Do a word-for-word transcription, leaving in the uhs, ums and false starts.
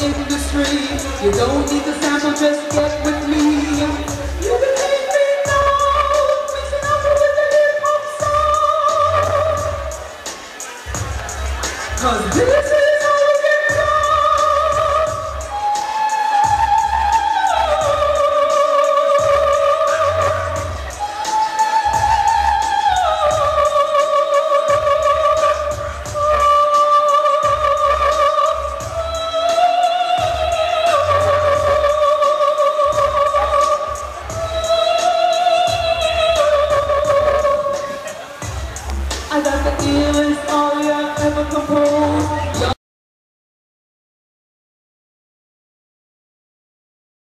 industry. You don't need the sample, just get with me. You can take me now, mixing up with the hip hop song. Cause this is how we get down. I got the illest aria ever composed.